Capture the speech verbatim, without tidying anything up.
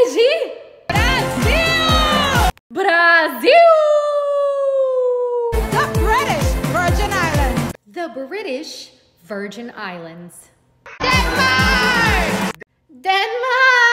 vez de Brasil! Brasil! The British Virgin Islands. The British Virgin Islands. Denmark! Denmark!